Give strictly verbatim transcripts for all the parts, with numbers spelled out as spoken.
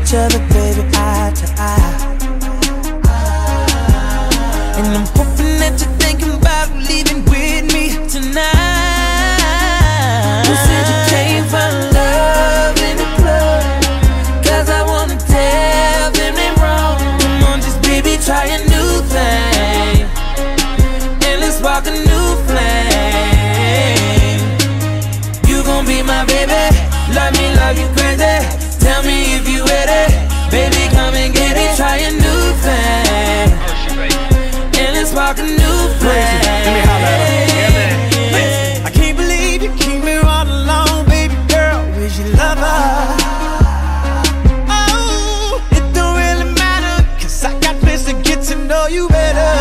each other, baby, eye to eye. And I'm hoping that you're thinking about leaving with me tonight. You said you came for love in the club, cause I wanna tell them they wrong. Come on, just baby, try a new thing, and let's spark a new flame. You gon' be my baby, love me, love you crazy. Tell me if you ready, baby, come and get it. Try a new thing, and let's spark a new flame. Let me holler at her. Yeah, man. I can't believe you keep me all alone, baby girl. Where's your lover? Oh, it don't really matter, cause I got plans to get to know you better.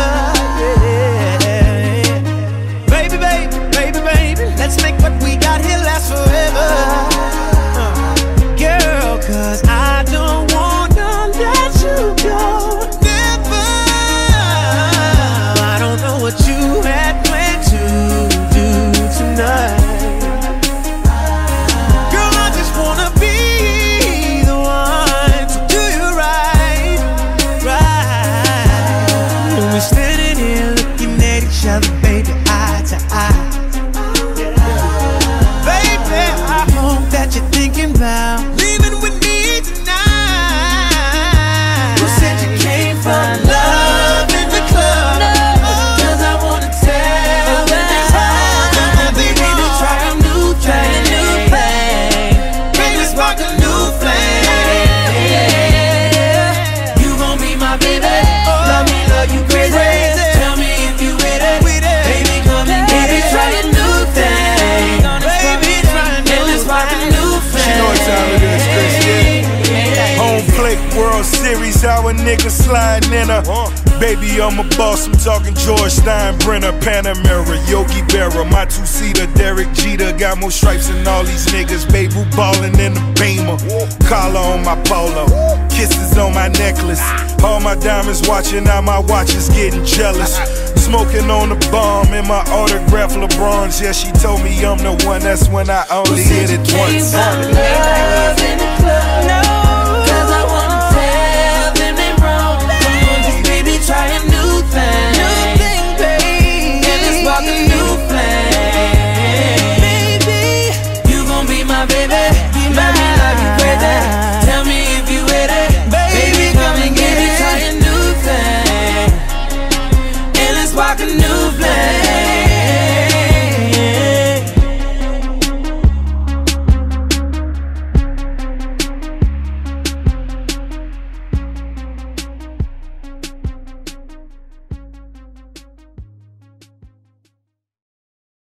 Yeah. Baby, baby, baby, baby, let's make what we got here last forever. Uh, girl, cause I don't wanna let you go. Never. I don't know what you had planned to do tonight. Girl, I just wanna be the one to do you right, right. When we're standing here looking at each other, baby, eye to eye. Baby, I hope that you're thinking about leaving with me tonight. You said you came for love in the club, cause I wanna tell them it's hard. Baby, to try a new thing, baby, spark a new flame. You gon' be my baby, love me, love you crazy. Tell me if you with it, baby, come and get it. Try a new thing, baby, and let's spark a new flame. She know what time it is, Chris, yeah. Home plate, World Series, how a nigga sliding in her. Baby, I'm a boss, I'm talking George Steinbrenner, Panamera, Yogi Berra, my two-seater, Derek Jeter. Got more stripes than all these niggas, baby, who ballin' in the Beamer. Collar on my polo, kisses on my necklace. All my diamonds watching, now my watch is getting jealous. Smoking on the bomb in my autograph LeBrons. Yeah, she told me I'm the one, that's when I only hit it once.